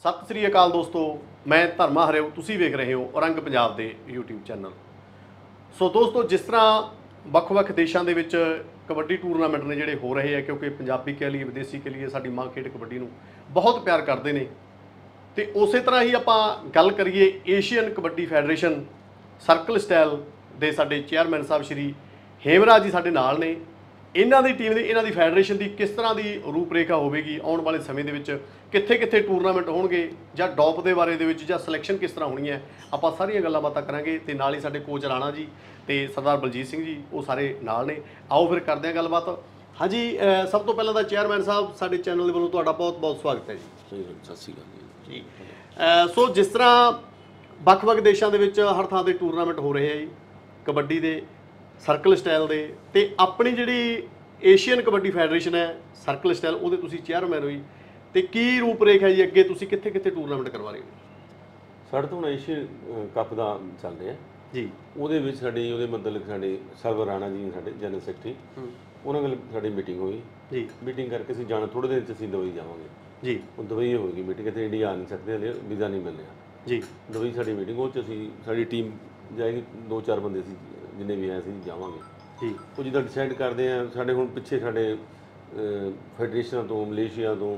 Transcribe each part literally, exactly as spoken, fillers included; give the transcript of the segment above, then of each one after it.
सत श्री अकाल दोस्तों, मैं धर्मा हरिओ, तुसी वेख रहे हो रंग पंजाब दे यूट्यूब चैनल। सो दोस्तों, जिस तरह ਵੱਖ-ਵੱਖ देशों के विच कबड्डी टूरनामेंट ने जिहड़े हो रहे हैं, क्योंकि पंजाबी कह लिए विदेशी कह लिए साडी मां खेड कबड्डी नूं बहुत प्यार करते हैं, तो उस तरह ही आपां गल करिए Asian kabaddi federation circle style दे साडे चेयरमैन साहब श्री हेमराज जी साडे नाल ने। इन्हां दी टीम दी इन्हां दी फैडरेशन की किस तरह की रूपरेखा होगी, आने वाले समय दे विच कित्थे कित्थे टूरनामेंट होणगे, जां डॉप दे बारे दे विच जां सिलैक्शन किस तरह होनी है, आपां सारियां गल्लां बातां करांगे। ते नाल ही साडे कोच राणा जी ते सरदार बलजीत सिंह जी वो सारे नाल ने। आओ फिर करदे हां गलबात। हाँ जी, सब तो पहलां तां चेयरमैन साहब साडे चैनल दे वल्लों तुहाडा बहुत बहुत स्वागत है जी। सत श्री अकाल जी। सो जिस तरह ਵੱਖ-ਵੱਖ देशों के विच हर थां ते टूरनामेंट हो रहे हैं जी कबड्डी दे सर्कल स्टाइल दे, ते अपनी जिहड़ी एशियन कबड्डी फैडरेशन है सर्कल स्टाइल ਉਹਦੇ ਤੁਸੀਂ ਚੇਅਰਮੈਨ ਹੋਈ, ਤੇ ਕੀ ਰੂਪਰੇਖਾ ਜੀ ਅੱਗੇ ਤੁਸੀਂ ਕਿੱਥੇ ਕਿੱਥੇ ਟੂਰਨਾਮੈਂਟ ਕਰਵਾ ਰਹੇ ਹੋ? ਸਾਡੇ ਤੋਂ ਹੁਣ ਏਸ਼ੀਅਨ ਕੱਪ ਦਾ ਚੱਲ ਰਿਹਾ ਜੀ। ਉਹਦੇ ਵਿੱਚ ਸਾਡੀ ਉਹਦੇ ਮਤਲਬ ਸਾਡੇ ਸਰਵਰ ਰਾਣਾ ਜੀ ਸਾਡੇ ਜਨਰਲ ਸੈਕਟਰੀ, ਉਹਨਾਂ ਨਾਲ ਸਾਡੀ ਮੀਟਿੰਗ ਹੋਈ ਜੀ। ਮੀਟਿੰਗ ਕਰਕੇ ਅਸੀਂ ਜਾਣਾ ਥੋੜੇ ਦਿਨ ਚ ਅਸੀਂ ਦੁਬਈ ਜਾਵਾਂਗੇ ਜੀ। ਉਹ ਦੁਬਈ ਹੋਏਗੀ ਮੀਟਿੰਗ, ਇੱਥੇ ਇੰਡੀਆ ਆ ਨਹੀਂ ਸਕਦੇ ਹਲੇ, ਵੀਜ਼ਾ ਨਹੀਂ ਮਿਲ ਰਿਹਾ ਜੀ। ਦੁਬਈ ਸਾਡੀ ਮੀਟਿੰਗ, ਉਹ ਚ ਅਸੀਂ ਸਾਡੀ ਟੀਮ ਜਾਏਗੀ, ਦੋ ਚਾਰ ਬੰਦੇ ਅਸੀਂ ਜਿੰਨੇ ਵੀ ਆਏ ਅਸੀਂ ਜਾਵਾਂਗੇ ਜੀ। ਉਹ ਜਿੱਦਾਂ ਡਿਸਾਈਡ ਕਰਦੇ ਆ, ਸਾਡੇ ਹੁਣ ਪਿੱਛੇ ਸਾਡੇ ਫੈਡਰੇਸ਼ਨਾਂ ਤੋਂ, ਮਲੇਸ਼ੀਆ ਤੋਂ,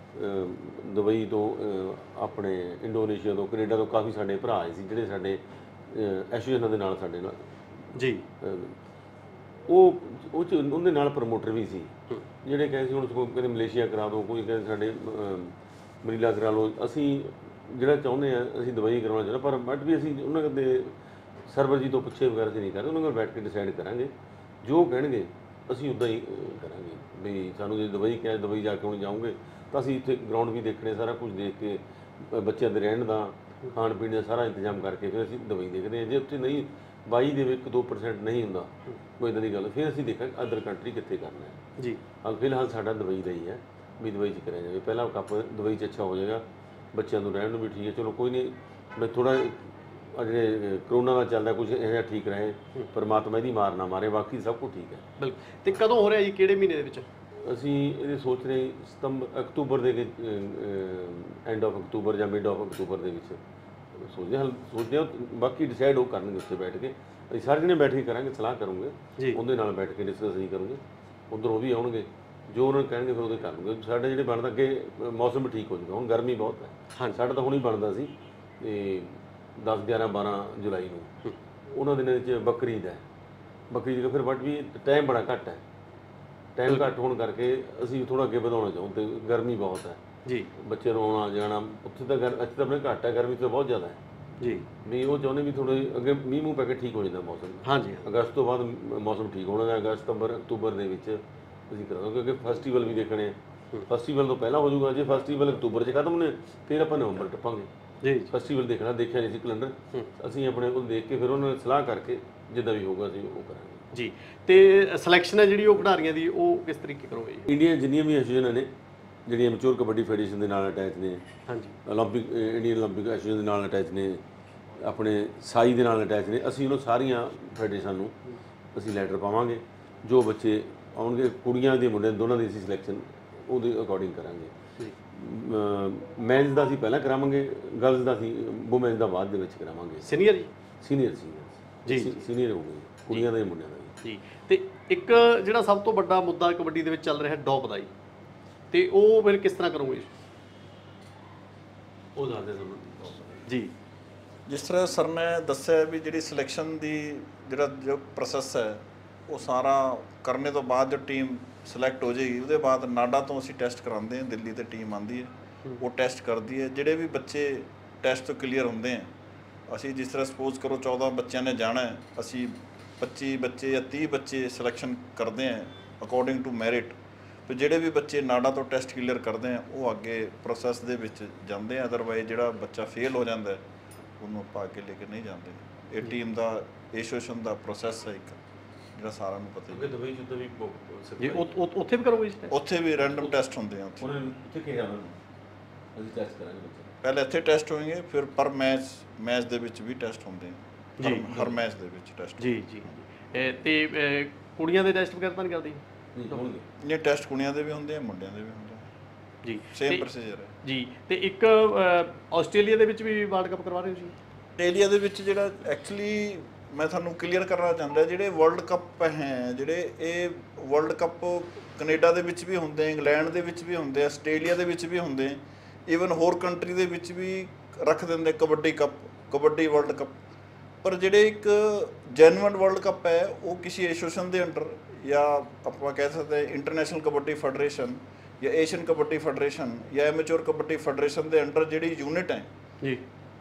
ਦੁਬਈ ਤੋਂ, ਆਪਣੇ ਇੰਡੋਨੇਸ਼ੀਆ ਤੋਂ, ਕੈਨੇਡਾ ਤੋਂ ਕਾਫੀ ਸਾਡੇ ਭਰਾ ਆਏ ਸੀ ਜਿਹੜੇ ਸਾਡੇ ਐਸੋਸੀਏਸ਼ਨਾਂ ਦੇ ਨਾਲ ਸਾਡੇ ਨਾਲ ਜੀ। ਉਹ ਉਹ 'ਚ ਉਹਦੇ ਨਾਲ ਪ੍ਰਮੋਟਰ ਵੀ ਸੀ ਜਿਹੜੇ ਕਹਿੰਦੇ ਸੀ ਹੁਣ ਕਹਿੰਦੇ ਮਲੇਸ਼ੀਆ ਕਰਾ ਦਿਓ, ਕੋਈ ਕਹਿੰਦੇ ਸਾਡੇ ਮਨੀਲਾ ਕਰਾ ਲਓ। ਅਸੀਂ ਜਿਹੜਾ ਚਾਹੁੰਦੇ ਆ ਅਸੀਂ ਦੁਬਈ ਕਰਵਾਉਣਾ ਚਾਹੁੰਦੇ, ਪਰ ਬਟ ਵੀ ਅਸੀਂ ਉਹਨਾਂ ਦੇ ਸਰਵਰ ਜੀ ਤੋਂ ਪੁੱਛੇ ਵਗੈਰਾ ਅਸੀਂ ਨਹੀਂ ਕਰਦੇ, ਉਹਨਾਂ ਨਾਲ ਬੈਠ ਕੇ ਡਿਸਾਈਡ ਕਰਾਂਗੇ ਜੋ ਕਹਿਣਗੇ ਅਸੀਂ ਉੱਦਾਂ ਹੀ ਕਰਾਂਗੇ। ਵੀ ਸਾਨੂੰ ਜੇ ਦੁਬਈ ਕਿਹਾ ਦੁਬਈ ਜਾ ਕੇ ਹੁਣ ਜਾਊਂਗੇ ਤਾਂ ਅਸੀਂ ਇੱਥੇ ਗਰਾਊਂਡ ਵੀ ਦੇਖਣੇ, ਸਾਰਾ ਕੁਝ ਦੇਖ ਕੇ ਬੱਚਿਆਂ ਦੇ ਰਹਿਣ ਦਾ ਖਾਣ ਪੀਣ ਦਾ ਸਾਰਾ ਇੰਤਜ਼ਾਮ ਕਰਕੇ ਫਿਰ ਅਸੀਂ ਦੁਬਈ ਦੇਖਦੇ ਹਾਂ। ਜੇ ਉੱਥੇ ਨਹੀਂ ਬਾਈ ਦੇ ਵਿੱਚ ਦੋ ਪਰਸੈਂਟ ਨਹੀਂ ਹੁੰਦਾ ਕੋਈ ਇੱਦਾਂ ਦੀ ਗੱਲ, ਫਿਰ ਅਸੀਂ ਦੇਖਾਂਗੇ ਅਦਰ ਕੰਟਰੀ ਕਿੱਥੇ ਕਰਨਾ ਹੈ ਜੀ। ਹਾਂ, ਫਿਲਹਾਲ ਸਾਡਾ ਦੁਬਈ ਦਾ ਹੀ ਹੈ ਵੀ ਦੁਬਈ 'ਚ ਕਰਿਆ ਜਾਵੇ। ਪਹਿਲਾ ਕੱਪ ਦੁਬਈ 'ਚ ਅੱਛਾ ਹੋ ਜਾਏਗਾ, ਬੱਚਿਆਂ ਨੂੰ ਰਹਿਣ ਨੂੰ ਵੀ ਠੀਕ ਹੈ। ਚਲੋ ਕੋਈ ਨਹੀਂ, ਮੈਂ ਥੋੜ੍ਹਾ ਜਿਹੜੇ ਕਰੋਨਾ ਦਾ ਚੱਲਦਾ ਕੁਝ ਇਹੋ ਜਿਹਾ ਠੀਕ ਰਹੇ, ਪਰਮਾਤਮਾ ਇਹਦੀ ਮਾਰ ਨਾ ਮਾਰੇ, ਬਾਕੀ ਸਭ ਕੁਝ ਠੀਕ ਹੈ। ਬਿਲਕੁਲ। ਤੇ ਕਦੋਂ ਹੋ ਰਿਹਾ ਜੀ, ਕਿਹੜੇ ਮਹੀਨੇ ਦੇ ਵਿੱਚ? ਅਸੀਂ ਇਹਦੇ ਸੋਚ ਰਹੇ ਸਤੰਬਰ ਅਕਤੂਬਰ ਦੇ ਐਂਡ ਆਫ ਅਕਤੂਬਰ ਜਾਂ ਮਿਡ ਆਫ ਅਕਤੂਬਰ ਦੇ ਵਿੱਚ ਸੋਚਦੇ ਹਾਂ ਸੋਚਦੇ ਹਾਂ ਬਾਕੀ ਡਿਸਾਈਡ ਉਹ ਕਰਨਗੇ ਉੱਥੇ ਬੈਠ ਕੇ। ਅਸੀਂ ਸਾਰੇ ਜਣੇ ਬੈਠ ਕੇ ਕਰਾਂਗੇ, ਸਲਾਹ ਕਰੂੰਗੇ ਜੀ, ਉਹਦੇ ਨਾਲ ਬੈਠ ਕੇ ਡਿਸਕਸ ਨਹੀਂ ਕਰੂੰਗੇ। ਉੱਧਰ ਉਹ ਵੀ ਆਉਣਗੇ, ਜੋ ਉਹਨਾਂ ਨੂੰ ਕਹਿਣਗੇ ਫਿਰ ਉਹਦੇ ਕਰ ਲੂੰਗੇ। ਸਾਡੇ ਜਿਹੜੇ ਬਣਦਾ ਅੱਗੇ ਮੌਸਮ ਵੀ ਠੀਕ ਹੋ ਜਾਊਗਾ, ਹੁਣ ਗਰਮੀ ਬਹੁਤ ਹੈ। ਹਾਂ, ਸਾਡਾ ਤਾਂ ਹੁਣ ਹੀ ਬਣਦਾ ਸੀ ਤੇ ਦਸ ਗਿਆਰਾਂ ਬਾਰਾਂ ਜੁਲਾਈ ਨੂੰ, ਉਹਨਾਂ ਦਿਨਾਂ ਵਿੱਚ ਬਕਰੀਦ ਹੈ। ਬਕਰੀਦ ਫਿਰ ਬਟ ਵੀ ਟਾਈਮ ਬੜਾ ਘੱਟ ਹੈ, ਟਾਈਮ ਘੱਟ ਹੋਣ ਕਰਕੇ ਅਸੀਂ ਥੋੜ੍ਹਾ ਅੱਗੇ ਵਧਾਉਣਾ ਚਾਹੁੰਦੇ। ਗਰਮੀ ਬਹੁਤ ਹੈ ਜੀ, ਬੱਚੇ ਨੂੰ ਆਉਣਾ ਜਾਣਾ ਉੱਥੇ ਤਾਂ ਗਰ ਇੱਥੇ ਤਾਂ ਆਪਣੇ ਘੱਟ ਹੈ, ਗਰਮੀ ਤਾਂ ਬਹੁਤ ਜ਼ਿਆਦਾ ਹੈ ਜੀ। ਵੀ ਉਹ ਚਾਹੁੰਦੇ ਵੀ ਥੋੜ੍ਹੇ ਅੱਗੇ ਮੀਂਹ ਮੂੰਹ ਪੈ ਕੇ ਠੀਕ ਹੋ ਜਾਂਦਾ ਮੌਸਮ। ਹਾਂਜੀ, ਅਗਸਤ ਤੋਂ ਬਾਅਦ ਮੌਸਮ ਠੀਕ ਹੋਣਾ ਹੈ। ਅਗਸਤ ਸਤੰਬਰ ਅਕਤੂਬਰ ਦੇ ਵਿੱਚ ਅਸੀਂ ਕਰਾਂਗੇ, ਕਿਉਂਕਿ ਫੈਸਟੀਵਲ ਵੀ ਦੇਖਣੇ। ਫੈਸਟੀਵਲ ਤੋਂ ਪਹਿਲਾਂ ਹੋ ਜਾਊਗਾ, ਜੇ ਫੈਸਟੀਵਲ ਅਕਤੂਬਰ 'ਚ ਖਤਮ ਨੇ ਫਿਰ ਆਪਾਂ ਨਵੰਬਰ ਟੱਪਾਂਗੇ ਜੀ। ਫੈਸਟੀਵਲ ਦੇਖਣਾ, ਦੇਖਿਆ ਨਹੀਂ ਸੀ ਕੈਲੰਡਰ, ਅਸੀਂ ਆਪਣੇ ਉਹ ਦੇਖ ਕੇ ਫਿਰ ਉਹਨਾਂ ਨਾਲ ਸਲਾਹ ਕਰਕੇ ਜਿੱਦਾਂ ਵੀ ਹੋਊਗਾ ਅਸੀਂ ਉਹ ਕਰਾਂਗੇ ਜੀ। ਤੇ ਸਿਲੈਕਸ਼ਨ ਹੈ ਜਿਹੜੀ ਉਹ ਖਿਡਾਰੀਆਂ ਦੀ, ਉਹ ਕਿਸ ਤਰੀਕੇ ਕਰੋਗੇ ਜੀ? ਇੰਡੀਆ ਜਿੰਨੀਆਂ ਵੀ ਐਸੋਸੀਏਸ਼ਨਾਂ ਨੇ ਜਿਹੜੀਆਂ ਮੈਚੁਰ ਕਬੱਡੀ ਫੈਡਰੇਸ਼ਨ ਦੇ ਨਾਲ ਅਟੈਚ ਨੇ, ਹਾਂਜੀ, ਓਲੰਪਿਕ ਇੰਡੀਅਨ ਓਲੰਪਿਕ ਐਸੋਸੀਏਸ਼ਨ ਦੇ ਨਾਲ ਅਟੈਚ ਨੇ, ਆਪਣੇ ਸਾਈ ਦੇ ਨਾਲ ਅਟੈਚ ਨੇ, ਅਸੀਂ ਉਹਨਾਂ ਸਾਰੀਆਂ ਫੈਡਰੇਸ਼ਨ ਨੂੰ ਅਸੀਂ ਲੈਟਰ ਪਾਵਾਂਗੇ। ਜੋ ਬੱਚੇ ਆਉਣਗੇ, ਕੁੜੀਆਂ ਦੇ ਮੁੰਡਿਆਂ ਦੋਨਾਂ ਦੀ ਅਸੀਂ ਸਿਲੈਕਸ਼ਨ ਉਹਦੇ ਅਕੋਰਡਿੰਗ ਕਰਾਂਗੇ। ਮੈਨਸ ਦਾ ਅਸੀਂ ਪਹਿਲਾਂ ਕਰਾਵਾਂਗੇ, ਗਰਲਸ ਦਾ ਅਸੀਂ ਵੂਮੈਨਸ ਦਾ ਬਾਅਦ ਦੇ ਵਿੱਚ ਕਰਾਵਾਂਗੇ। ਸੀਨੀਅਰ ਜੀ? ਸੀਨੀਅਰ ਸੀਨੀਅਰ ਜੀ, ਸੀਨੀਅਰ ਹੋ ਗਏ ਕੁੜੀਆਂ ਦਾ ਹੀ ਮੁੰਡਿਆਂ ਦਾ ਜੀ। ਤੇ ਇੱਕ ਜਿਹੜਾ ਸਭ ਤੋਂ ਵੱਡਾ ਮੁੱਦਾ ਕਬੱਡੀ ਦੇ ਵਿੱਚ ਚੱਲ ਰਿਹਾ ਡੌਪ ਦਾ ਜੀ, ਤੇ ਉਹ ਫਿਰ ਕਿਸ ਤਰ੍ਹਾਂ ਕਰੋਗੇ ਉਹ ਦੱਸਦੇ ਸਾਨੂੰ ਜੀ। ਜਿਸ ਤਰ੍ਹਾਂ ਸਰ ਨੇ ਦੱਸਿਆ ਵੀ ਜਿਹੜੀ ਸਿਲੈਕਸ਼ਨ ਦੀ ਜਿਹੜਾ ਜੋ ਪ੍ਰੋਸੈਸ ਹੈ ਉਹ ਸਾਰਾ ਕਰਨੇ ਤੋਂ ਬਾਅਦ ਜੋ ਟੀਮ ਸਿਲੈਕਟ ਹੋ ਜਾਏਗੀ, ਉਹਦੇ ਬਾਅਦ ਨਾਡਾ ਤੋਂ ਅਸੀਂ ਟੈਸਟ ਕਰਾਉਂਦੇ ਹਾਂ। ਦਿੱਲੀ ਤੇ ਟੀਮ ਆਉਂਦੀ ਹੈ, ਉਹ ਟੈਸਟ ਕਰਦੀ ਹੈ। ਜਿਹੜੇ ਵੀ ਬੱਚੇ ਟੈਸਟ ਤੋਂ ਕਲੀਅਰ ਹੁੰਦੇ ਆ, ਅਸੀਂ ਜਿਸ ਤਰ੍ਹਾਂ ਸਪੋਜ਼ ਕਰੋ ਚੌਦਾਂ ਬੱਚਿਆਂ ਨੇ ਜਾਣਾ ਹੈ, ਅਸੀਂ ਪੱਚੀ ਬੱਚੇ ਜਾਂ ਤੀਹ ਬੱਚੇ ਸਿਲੈਕਸ਼ਨ ਕਰਦੇ ਹਾਂ ਅਕੋਰਡਿੰਗ ਟੂ ਮੈਰਿਟ। ਫਿਰ ਜਿਹੜੇ ਵੀ ਬੱਚੇ ਨਾਡਾ ਤੋਂ ਟੈਸਟ ਕਲੀਅਰ ਕਰਦੇ ਆ ਉਹ ਅੱਗੇ ਪ੍ਰੋਸੈਸ ਦੇ ਵਿੱਚ ਜਾਂਦੇ ਆ। ਅਦਰਵਾਈਜ਼ ਜਿਹੜਾ ਬੱਚਾ ਫੇਲ ਹੋ ਜਾਂਦਾ ਉਹਨੂੰ ਆਪਾਂ ਅੱਗੇ ਲੈ ਕੇ ਨਹੀਂ ਜਾਂਦੇ। ਇਹ ਟੀਮ ਦਾ ਐਸੋਸੀਏਸ਼ਨ ਦਾ ਪ੍ਰੋਸੈਸ ਹੈ ਇੱਕ, ਜਿਹੜਾ ਸਾਰਿਆਂ ਨੂੰ ਪਤਾ ਹੀ ਹੈ। ਦੁਬਈ ਜਿੱਦਾਂ ਵੀ ਜੀ ਉੱਥੇ ਵੀ ਕਰੋਗੇ? ਉੱਥੇ ਵੀ ਰੈਂਡਮ ਟੈਸਟ ਹੁੰਦੇ ਆ। ਉੱਥੇ ਉੱਥੇ ਕੀ ਜਾਣਾ ਅਸੀਂ ਟੈਸਟ ਕਰਾਂਗੇ ਬੱਚੇ, ਪਹਿਲੇ ਇੱਥੇ ਟੈਸਟ ਹੋਣਗੇ, ਫਿਰ ਪਰ ਮੈਚ ਮੈਚ ਦੇ ਵਿੱਚ ਵੀ ਟੈਸਟ ਹੁੰਦੇ ਆ ਜੀ। ਹਰ ਮੈਚ ਦੇ ਵਿੱਚ ਟੈਸਟ ਜੀ ਜੀ। ਤੇ ਕੁੜੀਆਂ ਦੇ ਟੈਸਟ ਵਗੈਰਾ ਤਾਂ ਨਹੀਂ ਕਰਦੀ? ਨਹੀਂ ਹੋਣਗੇ। ਇਹ ਟੈਸਟ ਕੁੜੀਆਂ ਦੇ ਵੀ ਹੁੰਦੇ ਆ, ਮੁੰਡਿਆਂ ਦੇ ਵੀ ਹੁੰਦੇ ਆ। ਜੀ ਸੇਮ ਪ੍ਰੋਸੀਜਰ ਹੈ ਜੀ। ਤੇ ਇੱਕ ਆਸਟ੍ਰੇਲੀਆ ਦੇ ਵਿੱਚ ਵੀ ਵਰਲਡ ਕੱਪ ਕਰਵਾ ਰਹੇ ਹੋ ਜੀ? ਆਸਟ੍ਰੇਲੀਆ ਦੇ ਵਿੱਚ ਜਿਹੜਾ ਐਕਚੁਅਲੀ ਮੈਂ ਤੁਹਾਨੂੰ ਕਲੀਅਰ ਕਰਨਾ ਚਾਹੁੰਦਾ, ਜਿਹੜੇ ਵਰਲਡ ਕੱਪ ਹੈ ਜਿਹੜੇ ਇਹ ਵਰਲਡ ਕੱਪ ਕੈਨੇਡਾ ਦੇ ਵਿੱਚ ਵੀ ਹੁੰਦੇ, ਇੰਗਲੈਂਡ ਦੇ ਵਿੱਚ ਵੀ ਹੁੰਦੇ, ਆਸਟ੍ਰੇਲੀਆ ਦੇ ਵਿੱਚ ਵੀ ਹੁੰਦੇ, ਈਵਨ ਹੋਰ ਕੰਟਰੀ ਦੇ ਵਿੱਚ ਵੀ ਰੱਖ ਦਿੰਦੇ kabaddi cup, kabaddi world cup. ਪਰ ਜਿਹੜੇ ਇੱਕ ਜੈਨੂਅਨ ਵਰਲਡ ਕੱਪ ਹੈ ਉਹ ਕਿਸੇ ਐਸੋਸੀਏਸ਼ਨ ਦੇ ਅੰਡਰ, ਜਾਂ ਆਪਾਂ ਕਹਿ ਸਕਦੇ ਇੰਟਰਨੈਸ਼ਨਲ ਕਬੱਡੀ ਫੈਡਰੇਸ਼ਨ ਜਾਂ ਏਸ਼ੀਅਨ ਕਬੱਡੀ ਫੈਡਰੇਸ਼ਨ ਜਾਂ ਐਮੇਚੋਰ ਕਬੱਡੀ ਫੈਡਰੇਸ਼ਨ ਦੇ ਅੰਡਰ ਜਿਹੜੀ ਯੂਨਿਟ ਹੈ ਜੀ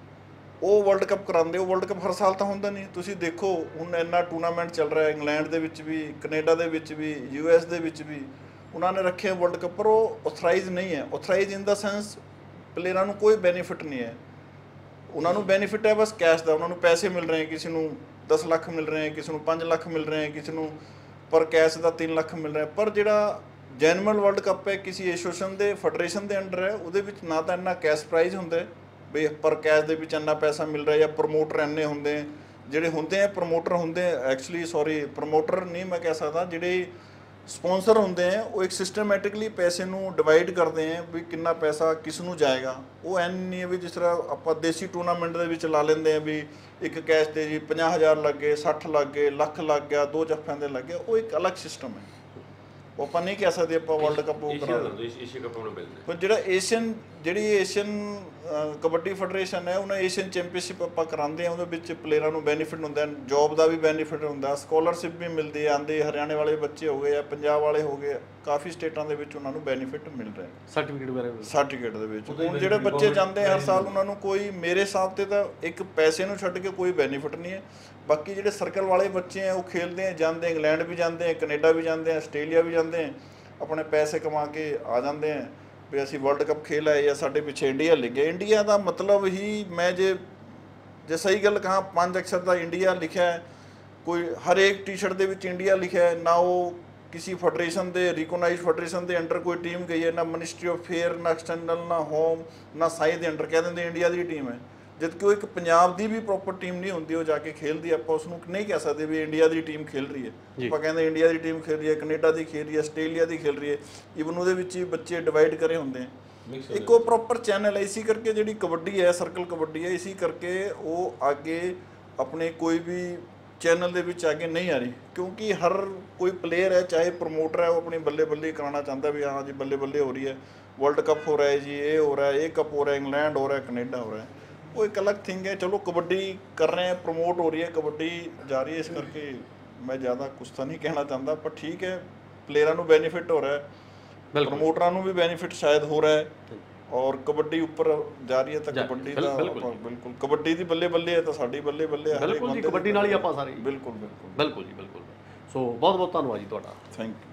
ਉਹ ਵਰਲਡ ਕੱਪ ਕਰਾਉਂਦੇ। ਉਹ ਵਰਲਡ ਕੱਪ ਹਰ ਸਾਲ ਤਾਂ ਹੁੰਦਾ ਨਹੀਂ। ਤੁਸੀਂ ਦੇਖੋ ਹੁਣ ਇੰਨਾ ਟੂਰਨਾਮੈਂਟ ਚੱਲ ਰਿਹਾ ਇੰਗਲੈਂਡ ਦੇ ਵਿੱਚ ਵੀ, ਕੈਨੇਡਾ ਦੇ ਵਿੱਚ ਵੀ, ਯੂ ਐਸ ਦੇ ਵਿੱਚ ਵੀ ਉਹਨਾਂ ਨੇ ਰੱਖੇ ਵਰਲਡ ਕੱਪ, ਪਰ ਉਹ ਆਥੋਰਾਈਜ਼ ਨਹੀਂ ਹੈ। ਆਥੋਰਾਈਜ਼ ਇਨ ਦਾ ਸੈਂਸ ਪਲੇਅਰਾਂ ਨੂੰ ਕੋਈ ਬੈਨੀਫਿਟ ਨਹੀਂ ਹੈ। ਉਹਨਾਂ ਨੂੰ ਬੈਨੀਫਿਟ ਹੈ ਬਸ ਕੈਸ਼ ਦਾ, ਉਹਨਾਂ ਨੂੰ ਪੈਸੇ ਮਿਲ ਰਹੇ, ਕਿਸੇ ਨੂੰ ਦਸ ਲੱਖ ਮਿਲ ਰਹੇ, ਕਿਸੇ ਨੂੰ ਪੰਜ ਲੱਖ ਮਿਲ ਰਹੇ, ਕਿਸੇ ਨੂੰ ਪਰ ਕੈਸ਼ ਦਾ ਤਿੰਨ ਲੱਖ ਮਿਲ ਰਿਹਾ। ਪਰ ਜਿਹੜਾ ਜੈਨੂਅਲ ਵਰਲਡ ਕੱਪ ਹੈ ਕਿਸੇ ਐਸੋਸੀਏਸ਼ਨ ਦੇ ਫੈਡਰੇਸ਼ਨ ਦੇ ਅੰਡਰ ਹੈ, ਉਹਦੇ ਵਿੱਚ ਨਾ ਤਾਂ ਇੰਨਾ ਕੈਸ਼ ਪ੍ਰਾਈਜ਼ ਹੁੰਦਾ ਵੀ ਪਰ ਕੈਸ਼ ਦੇ ਵਿੱਚ ਇੰਨਾ ਪੈਸਾ ਮਿਲ ਰਿਹਾ, ਜਾਂ ਪ੍ਰਮੋਟਰ ਇੰਨੇ ਹੁੰਦੇ, ਜਿਹੜੇ ਹੁੰਦੇ ਆ ਪ੍ਰਮੋਟਰ ਹੁੰਦੇ ਐਕਚੁਅਲੀ ਸੌਰੀ ਪ੍ਰਮੋਟਰ ਨਹੀਂ ਮੈਂ ਕਹਿ ਸਕਦਾ, ਜਿਹੜੇ ਸਪਾਂਸਰ ਹੁੰਦੇ ਆ ਉਹ ਇੱਕ ਸਿਸਟਮੈਟਿਕਲੀ ਪੈਸੇ ਨੂੰ ਡਿਵਾਈਡ ਕਰਦੇ ਆ ਵੀ ਕਿੰਨਾ ਪੈਸਾ ਕਿਸ ਨੂੰ ਜਾਏਗਾ। ਉਹ ਐਨ ਨਹੀਂ ਹੈ ਵੀ ਜਿਸ ਤਰ੍ਹਾਂ ਆਪਾਂ ਦੇਸੀ ਟੂਰਨਾਮੈਂਟ ਦੇ ਵਿੱਚ ਲਾ ਲੈਂਦੇ ਆ ਵੀ ਇੱਕ ਕੈਸ਼ 'ਤੇ ਜੀ ਪੰਜਾਹ ਹਜ਼ਾਰ ਲੱਗ ਗਏ, ਸੱਠ ਲੱਗ ਗਏ, ਲੱਖ ਲੱਗ ਗਿਆ, ਦੋ ਜੱਫਿਆਂ ਦੇ ਲੱਗ ਗਏ। ਉਹ ਇੱਕ ਅਲੱਗ ਸਿਸਟਮ ਹੈ, ਉਹ ਆਪਾਂ ਨਹੀਂ ਕਹਿ ਸਕਦੇ ਆਪਾਂ ਵਰਲਡ ਕੱਪ ਉਹ ਕਰਾ ਦਿੰਦੇ। ਏਸ਼ੀਆ ਕੱਪ ਨੂੰ ਮਿਲਦਾ ਪਰ ਜਿਹੜਾ ਏਸ਼ੀਅਨ ਜਿਹੜੀ ਏਸ਼ੀਅਨ ਕਬੱਡੀ ਫੈਡਰੇਸ਼ਨ ਹੈ ਉਹਨਾਂ ਏਸ਼ੀਅਨ ਚੈਂਪੀਅਨਸ਼ਿਪ ਆਪਾਂ ਕਰਾਉਂਦੇ ਆ, ਉਹਦੇ ਵਿੱਚ ਪਲੇਅਰਾਂ ਨੂੰ ਬੈਨੀਫਿਟ ਹੁੰਦਾ, ਜੋਬ ਦਾ ਵੀ ਬੈਨੀਫਿਟ ਹੁੰਦਾ, ਸਕਾਲਰਸ਼ਿਪ ਵੀ ਮਿਲਦੀ ਹੈ, ਆਉਂਦੇ ਹਰਿਆਣੇ ਵਾਲੇ ਬੱਚੇ ਹੋ ਗਏ ਜਾਂ ਪੰਜਾਬ ਵਾਲੇ ਹੋ ਗਏ, ਕਾਫੀ ਸਟੇਟਾਂ ਦੇ ਵਿੱਚ ਉਹਨਾਂ ਨੂੰ ਬੈਨੀਫਿਟ ਮਿਲ ਰਿਹਾ ਸਰਟੀਫਿਕੇਟ ਵਗੈਰਾ ਸਰਟੀਫਿਕੇਟ ਦੇ ਵਿੱਚ। ਹੁਣ ਜਿਹੜੇ ਬੱਚੇ ਜਾਂਦੇ ਹਰ ਸਾਲ ਉਹਨਾਂ ਨੂੰ ਕੋਈ ਮੇਰੇ ਹਿਸਾਬ ਤੇ ਤਾਂ ਇੱਕ ਪੈਸੇ ਨੂੰ ਛੱਡ ਕੇ ਕੋਈ ਬੈਨੀਫਿਟ ਨਹੀਂ ਹੈ। ਬਾਕੀ ਜਿਹੜੇ ਸਰਕਲ ਵਾਲੇ ਬੱਚੇ ਆ ਉਹ ਖੇਲਦੇ ਆ, ਜਾਂਦੇ, ਇੰਗਲੈਂਡ ਵੀ ਜਾਂਦੇ ਆ, ਕੈਨੇਡਾ ਵੀ ਜਾਂਦੇ ਆ, ਆਸਟ੍ਰੇਲੀਆ ਵੀ ਜਾਂਦੇ ਆ, ਆਪਣੇ ਪੈਸੇ ਕਮਾ ਕੇ ਆ ਜਾਂਦੇ ਆ ਵੀ ਅਸੀਂ ਵਰਲਡ ਕੱਪ ਖੇਲ ਆਏ ਜਾਂ ਸਾਡੇ ਪਿੱਛੇ ਇੰਡੀਆ ਲਿਖਿਆ। ਇੰਡੀਆ ਦਾ ਮਤਲਬ ਹੀ ਮੈਂ ਜੇ ਜੇ ਸਹੀ ਗੱਲ ਕਹਾਂ ਪੰਜ ਅਕਸ਼ਰ ਦਾ ਇੰਡੀਆ ਲਿਖਿਆ ਹੈ, ਕੋਈ ਹਰੇਕ ਟੀ-ਸ਼ਰਟ ਦੇ ਵਿੱਚ ਇੰਡੀਆ ਲਿਖਿਆ ਹੈ, ਨਾ ਉਹ ਕਿਸੇ ਫੈਡਰੇਸ਼ਨ ਦੇ ਰਿਕੋਗਨਾਈਜ਼ਡ ਫੈਡਰੇਸ਼ਨ ਦੇ ਅੰਡਰ ਕੋਈ ਟੀਮ ਗਈ ਹੈ, ਨਾ ਮਿਨਿਸਟਰੀ ਆਫ ਫੇਅਰ, ਨਾ ਐਕਸਟਰਨਲ, ਨਾ ਹੋਮ, ਨਾ ਸਾਈ ਦੇ ਅੰਡਰ ਕਹਿ ਦਿੰਦੇ ਇੰਡੀਆ ਦੀ ਟੀਮ ਹੈ। ਜਦ ਕਿ ਉਹ ਇੱਕ ਪੰਜਾਬ ਦੀ ਵੀ ਪ੍ਰੋਪਰ ਟੀਮ ਨਹੀਂ ਹੁੰਦੀ, ਉਹ ਜਾ ਕੇ ਖੇਲਦੀ। ਆਪਾਂ ਉਸ ਨੂੰ ਨਹੀਂ ਕਹਿ ਸਕਦੇ ਵੀ ਇੰਡੀਆ ਦੀ ਟੀਮ ਖੇਲ ਰਹੀ ਹੈ। ਆਪਾਂ ਕਹਿੰਦੇ ਇੰਡੀਆ ਦੀ ਟੀਮ ਖੇਲ ਰਹੀ ਹੈ, ਕੈਨੇਡਾ ਦੀ ਖੇਲ ਰਹੀ ਹੈ, ਆਸਟ੍ਰੇਲੀਆ ਦੀ ਖੇਲ ਰਹੀ ਹੈ, ਈਵਨ ਉਹਦੇ ਵਿੱਚ ਵੀ ਬੱਚੇ ਡਿਵਾਈਡ ਕਰੇ ਹੁੰਦੇ ਆ। ਇੱਕ ਉਹ ਪ੍ਰੋਪਰ ਚੈਨਲ ਹੈ। ਇਸੀ ਕਰਕੇ ਜਿਹੜੀ ਕਬੱਡੀ ਹੈ ਸਰਕਲ ਕਬੱਡੀ ਹੈ, ਇਸੀ ਕਰਕੇ ਉਹ ਅੱਗੇ ਆਪਣੇ ਕੋਈ ਵੀ ਚੈਨਲ ਦੇ ਵਿੱਚ ਅੱਗੇ ਨਹੀਂ ਆ ਰਹੀ, ਕਿਉਂਕਿ ਹਰ ਕੋਈ ਪਲੇਅਰ ਹੈ ਚਾਹੇ ਪ੍ਰਮੋਟਰ ਹੈ ਉਹ ਆਪਣੀ ਬੱਲੇ ਬੱਲੇ ਕਰਾਉਣਾ ਚਾਹੁੰਦਾ ਵੀ ਹਾਂ ਜੀ ਬੱਲੇ ਬੱਲੇ ਹੋ ਰਹੀ ਹੈ, ਵਰਲਡ ਕੱਪ ਹੋ ਰਿਹਾ ਹੈ ਜੀ, ਇਹ ਹੋ ਰਿਹਾ ਹੈ, ਇਹ ਕੱਪ ਹੋ ਰਿਹਾ, ਇੰਗਲੈਂਡ ਹੋ ਰਿਹਾ, ਕੈਨੇਡਾ ਹੋ ਰਿਹਾ। ਉਹ ਇੱਕ ਅਲੱਗ ਥਿੰਗ ਹੈ। ਚਲੋ ਕਬੱਡੀ ਕਰ ਰਹੇ ਹੈ, ਪ੍ਰਮੋਟ ਹੋ ਰਹੀ ਹੈ, ਕਬੱਡੀ ਜਾ ਰਹੀ ਹੈ, ਇਸ ਕਰਕੇ ਮੈਂ ਜ਼ਿਆਦਾ ਕੁਛ ਤਾਂ ਨਹੀਂ ਕਹਿਣਾ ਚਾਹੁੰਦਾ, ਪਰ ਠੀਕ ਹੈ ਪਲੇਅਰਾਂ ਨੂੰ ਬੈਨੀਫਿਟ ਹੋ ਰਿਹਾ ਹੈ, ਪ੍ਰਮੋਟਰਾਂ ਨੂੰ ਵੀ ਬੈਨੀਫਿਟ ਸ਼ਾਇਦ ਹੋ ਰਿਹਾ ਹੈ, ਔਰ ਕਬੱਡੀ ਉੱਪਰ ਜਾ ਰਹੀ ਹੈ ਤਾਂ ਕਬੱਡੀ ਦਾ ਬਿਲਕੁਲ ਕਬੱਡੀ ਦੀ ਬੱਲੇ ਬੱਲੇ ਹੈ ਤਾਂ ਸਾਡੀ ਬੱਲੇ ਬੱਲੇ ਹੈ। ਬਿਲਕੁਲ ਜੀ, ਕਬੱਡੀ ਨਾਲ ਹੀ ਆਪਾਂ ਸਾਰੇ ਬਿਲਕੁਲ ਬਿਲਕੁਲ ਬਿਲਕੁਲ ਜੀ ਬਿਲਕੁਲ। ਸੋ ਬਹੁਤ ਬਹੁਤ ਧੰਨਵਾਦ ਜੀ ਤੁਹਾਡਾ। Thank you.